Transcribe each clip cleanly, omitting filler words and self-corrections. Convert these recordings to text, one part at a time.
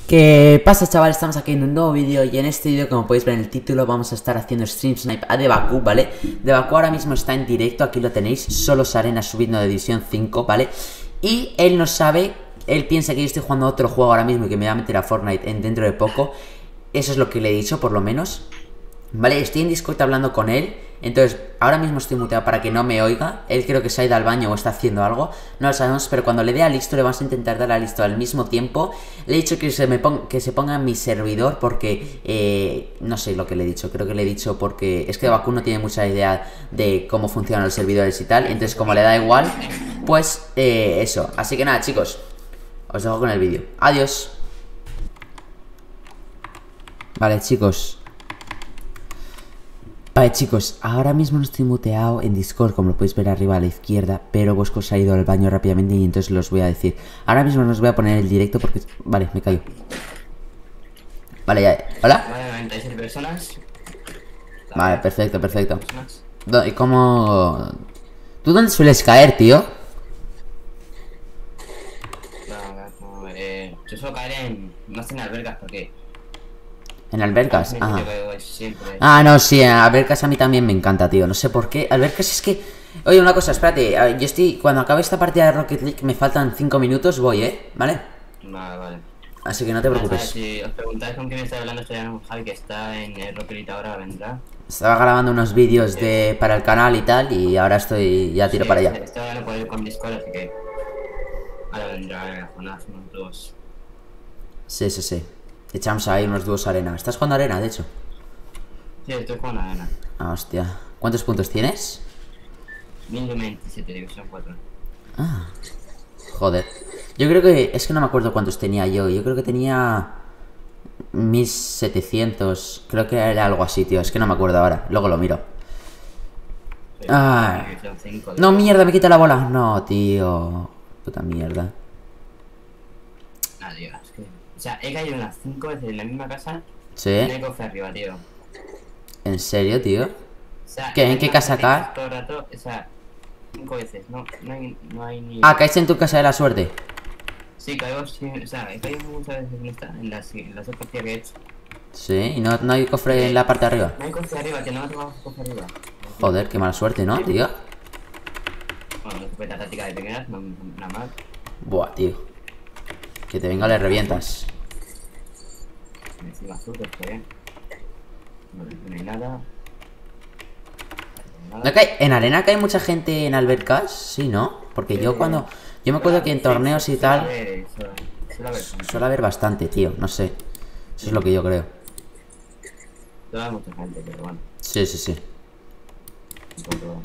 ¿Qué pasa, chavales? Estamos aquí en un nuevo vídeo y en este vídeo, como podéis ver en el título, vamos a estar haciendo stream snipe a Debaku, ¿vale? Debaku ahora mismo está en directo, aquí lo tenéis, solo Arena subiendo de división 5, ¿vale? Y él no sabe, él piensa que yo estoy jugando otro juego ahora mismo y que me va a meter a Fortnite dentro de poco. Eso es lo que le he dicho, por lo menos. Vale, estoy en Discord hablando con él. Entonces, ahora mismo estoy muteado para que no me oiga. Él creo que se ha ido al baño o está haciendo algo. No lo sabemos, pero cuando le dé a listo, le vamos a intentar dar a listo al mismo tiempo. Le he dicho que se ponga en mi servidor porque... no sé lo que le he dicho. Creo que le he dicho porque... Es que Debaku no tiene mucha idea de cómo funcionan los servidores y tal. Entonces, como le da igual, pues eso. Así que nada, chicos. Os dejo con el vídeo. Adiós. Vale, chicos. Vale, chicos, ahora mismo no estoy muteado en Discord, como lo podéis ver arriba a la izquierda, pero Bosco se ha ido al baño rápidamente y entonces los voy a decir. Ahora mismo no os voy a poner el directo porque... Vale, me callo. Vale, ya. ¿Hola? Vale, 96 personas. Vale, perfecto, perfecto. ¿Y cómo...? ¿Tú dónde sueles caer, tío? No, yo suelo caer en... más en albergas porque... En albercas, ah. Ah, no, sí, en albercas a mí también me encanta, tío. No sé por qué. Albercas es que... Oye, una cosa, espérate. Yo estoy... Cuando acabe esta partida de Rocket League, me faltan 5 minutos, voy, ¿vale? Vale. Así que no te preocupes. Si os preguntáis con quién estoy hablando, estoy hablando con Javi, que está en el Rocket League, ahora vendrá. Estaba grabando unos vídeos para el canal y tal, y ahora estoy... Ya tiro para allá. Estoy hablando por él con Discord, así que... Ahora vendrá con unos dos. Sí, sí, sí. Echamos ahí unos dúos arena. ¿Estás jugando arena, de hecho? Sí, estoy jugando arena. Ah, hostia. ¿Cuántos puntos tienes? 1027, división 4. Ah. Joder. Yo creo que... Es que no me acuerdo cuántos tenía yo. Yo creo que tenía... 1700. Creo que era algo así, tío. Es que no me acuerdo ahora. Luego lo miro. Ah. No, mierda, me quita la bola. No, tío. Puta mierda. Adiós. O sea, he caído unas 5 veces en la misma casa. ¿Sí? Y no hay cofre arriba, tío. ¿En serio, tío? O sea, ¿Qué? ¿En qué casa caes? Todo el rato, o sea, 5 veces. No hay ni... Ah, caes en tu casa de la suerte. Sí, caigo, sí, o sea, he caído muchas veces en esta, en las dos partidas que he hecho. Sí, y no hay cofre en la parte de arriba. No hay cofre arriba, que no me tocado cofre arriba. Joder, qué mala suerte, ¿no, tío? Bueno, escopeta táctica de pequeñas, no nada mal. Buah, tío. Que te venga, le revientas. Encima azul, está bien. No hay nada. ¿No cae, en arena cae mucha gente en albercas? Sí, ¿no? Porque yo cuando... Yo me acuerdo que en torneos y tal... Suele haber bastante, tío. No sé. Eso es lo que yo creo. Suele haber mucha gente, pero bueno. Sí, sí, sí. Un poco...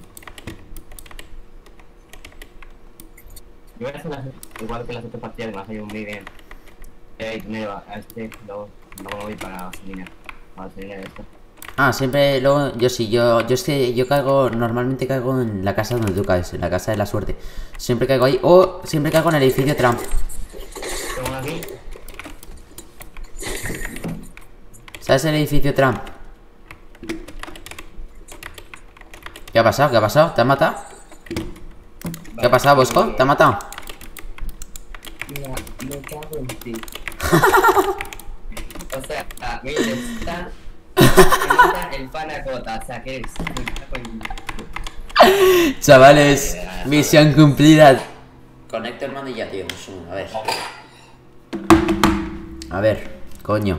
Yo voy a hacer igual que las otras partidas, me va a salir muy bien. Primero a este, luego voy para gasolina. Para gasolina de esto. Ah, siempre luego... Yo sí, yo es que yo caigo... Normalmente caigo en la casa donde tú caes. En la casa de la suerte. Siempre caigo ahí. O siempre caigo en el edificio Trump. Tengo uno aquí. ¿Sabes el edificio Trump? ¿Qué ha pasado? ¿Qué ha pasado? ¿Te han matado? ¿Qué ha pasado, Bosco? ¿Te ha matado? Mira, me cago en ti. O sea, mira, está... Me mata el panacota, o sea, que es... Me cago en ti. Chavales, misión cumplida. Conecto el mando y ya, tío. A ver. A ver, coño.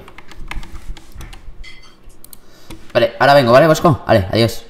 Vale, ahora vengo, ¿vale, Bosco? Vale, adiós.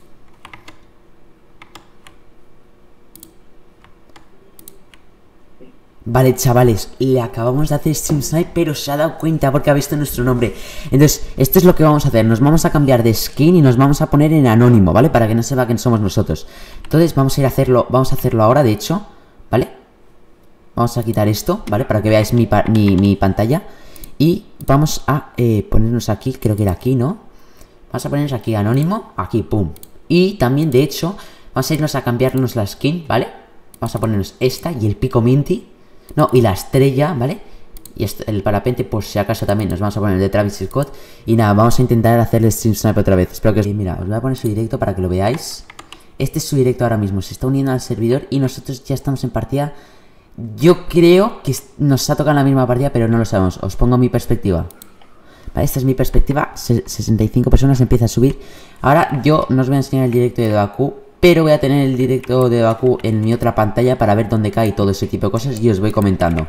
Vale, chavales, le acabamos de hacer stream snipe, pero se ha dado cuenta porque ha visto nuestro nombre. Entonces, esto es lo que vamos a hacer. Nos vamos a cambiar de skin y nos vamos a poner en anónimo, ¿vale? Para que no sepa quién somos nosotros. Entonces, vamos a hacerlo ahora, de hecho, ¿vale? Vamos a quitar esto, ¿vale? Para que veáis mi pantalla. Y vamos a ponernos aquí, creo que era aquí, ¿no? Vamos a ponernos aquí anónimo, aquí, pum. Y también, de hecho, vamos a irnos a cambiarnos la skin, ¿vale? Vamos a ponernos esta y el pico minty. No, y la estrella, ¿vale? Y el parapente, por si acaso también nos vamos a poner el de Travis Scott. Y nada, vamos a intentar hacer el stream snipe otra vez. Espero que os... Mira, os voy a poner su directo para que lo veáis. Este es su directo ahora mismo, se está uniendo al servidor y nosotros ya estamos en partida Yo creo que nos ha tocado la misma partida, pero no lo sabemos. Os pongo mi perspectiva. Vale, esta es mi perspectiva. 65 personas, empieza a subir. Ahora yo no os voy a enseñar el directo de Debaku, pero voy a tener el directo de Debaku en mi otra pantalla para ver dónde cae todo ese tipo de cosas y os voy comentando.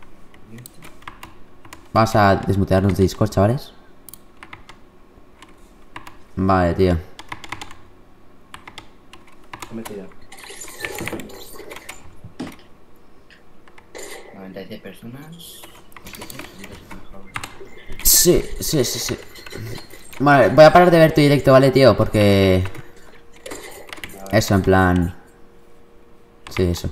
Vamos a desmutearnos de Discord, chavales. Vale, tío. 96 personas. Sí. Vale, voy a parar de ver tu directo, ¿vale, tío? Porque... Eso, en plan... Sí, eso.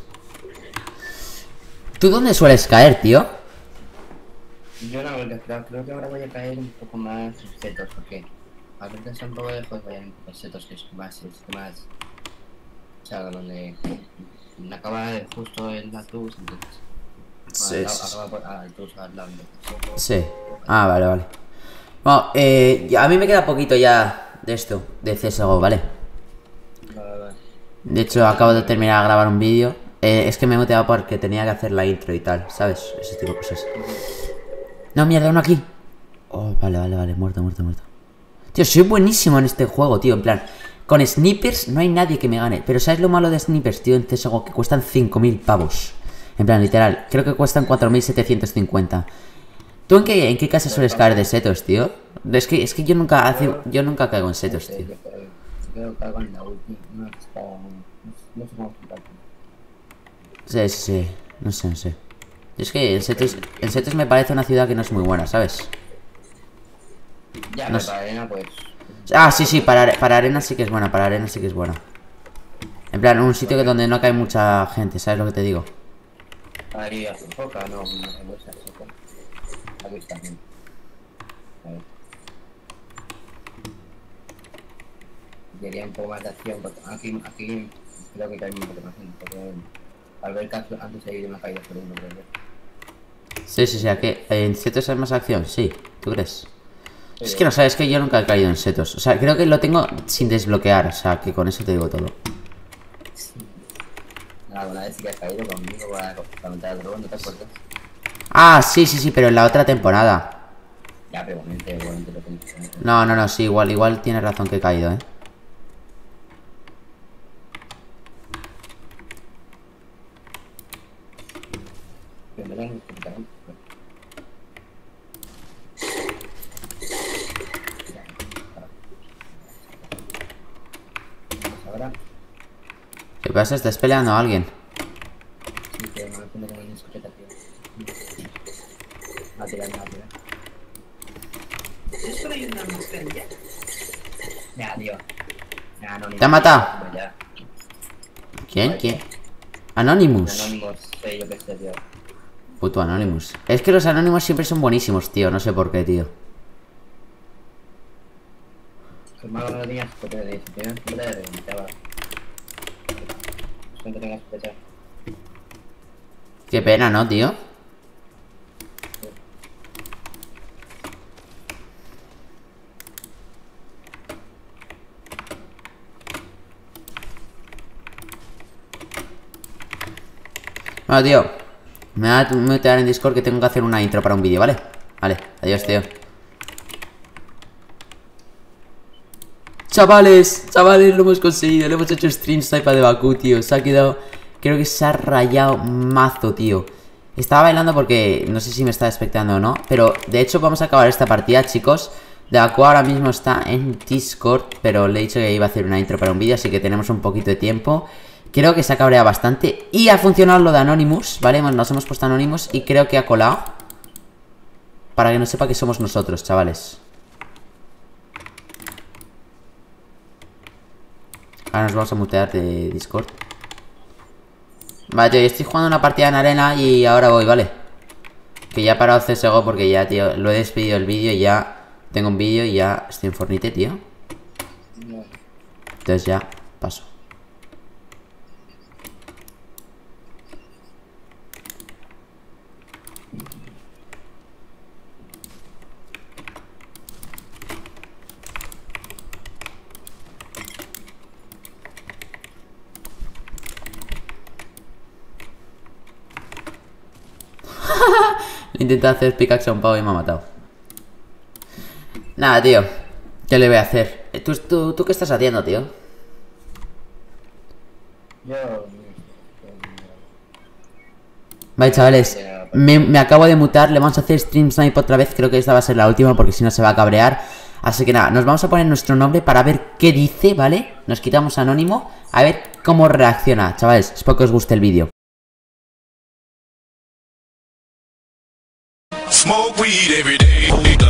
¿Tú dónde sueles caer, tío? Yo no, creo que ahora voy a caer un poco más en setos, porque a ver que son un poco lejos, voy a ir un poco setos, que es más, o sea, donde acaba justo el Atus, entonces. Sí. Acaba por al Atus al lado. Sí. Ah, vale. Bueno, a mí me queda poquito ya de esto, de CSGO, ¿vale? Vale. De hecho, acabo de terminar de grabar un vídeo. Es que me he motivado porque tenía que hacer la intro y tal, ¿sabes? Ese tipo de cosas. No, mierda, uno aquí. Oh, vale, muerto. Tío, soy buenísimo en este juego, tío. En plan, con snipers no hay nadie que me gane. Pero ¿sabes lo malo de snipers, tío? En CSGO, que cuestan 5.000 pavos. En plan, literal, creo que cuestan 4.750. ¿Tú en qué casa sueles caer de setos, tío? Es que yo nunca caigo en setos, tío. Yo caigo en la ulti, no sé cómo explicarlo. Sí. No sé. Es que el setos me parece una ciudad que no es muy buena, ¿sabes? Ya, No pero sé. para arena, pues. Ah, sí, para arena sí que es buena, En plan, un sitio donde no cae mucha gente, ¿sabes lo que te digo? Ahí a su foca, no se muestra eso. Aquí está bien. A ver. Quería un poco más de acción, porque aquí creo que cae un poco más gente, porque al ver caso antes he ido una caída por uno, creo. Sí, aquí en setos hay más acción, sí, ¿tú crees? Es que no sabes que yo nunca he caído en setos. O sea, creo que lo tengo sin desbloquear. O sea, que con eso te digo todo. Alguna vez sí que has caído conmigo para meter al drone, ¿no te acuerdas? Ah, sí, pero en la otra temporada. Ya, pero igualmente lo tienes. No, sí, igual tienes razón que he caído, Ahora, ¿Qué pasa? ¿Estás peleando a alguien? sí que me pongo con una escopeta, tío. A tirar. ¿Es por ahí una mascarilla? Ya, tío. Ya, no, ¿Te ha matado? Ya. ¿Quién? Anonymous. Anónimos, sí, yo qué sé, tío. Puto Anonymous. Es que los Anonymous siempre son buenísimos, tío. No sé por qué, tío. Que malo no tenía escopeta, tío. Si tienes escopeta, te reventaba. Es que no tengas escopeta. Qué pena, ¿no, tío? Bueno, tío, me voy a meter en Discord que tengo que hacer una intro para un vídeo, ¿vale? Vale, adiós, tío. Chavales, lo hemos conseguido. Le hemos hecho stream sniper de Debaku, tío. Se ha quedado... Creo que se ha rayado mazo, tío. Estaba bailando porque no sé si me está expectando o no. Pero de hecho vamos a acabar esta partida, chicos. Debaku ahora mismo está en Discord, pero le he dicho que iba a hacer una intro para un vídeo, así que tenemos un poquito de tiempo. Creo que se ha cabreado bastante. Y ha funcionado lo de Anonymous, ¿vale? Nos hemos puesto Anonymous y creo que ha colado. Para que no sepa que somos nosotros, chavales. Ahora nos vamos a mutear de Discord. Vale, tío, yo estoy jugando una partida en arena y ahora voy, ¿vale? Que ya he parado CSGO porque ya, tío, lo he despedido el vídeo y ya tengo un vídeo y ya estoy en Fortnite, tío. Entonces ya paso. Le intenté hacer pickaxe a un pavo y me ha matado. Nada, tío. ¿Qué le voy a hacer? ¿Tú qué estás haciendo, tío? Yo... Vale, chavales. Me acabo de mutar. Le vamos a hacer Stream Snipe otra vez. Creo que esta va a ser la última porque si no se va a cabrear. Así que nada, nos vamos a poner nuestro nombre para ver qué dice, ¿vale? Nos quitamos anónimo. A ver cómo reacciona. Chavales, espero que os guste el vídeo. Smoke weed every day.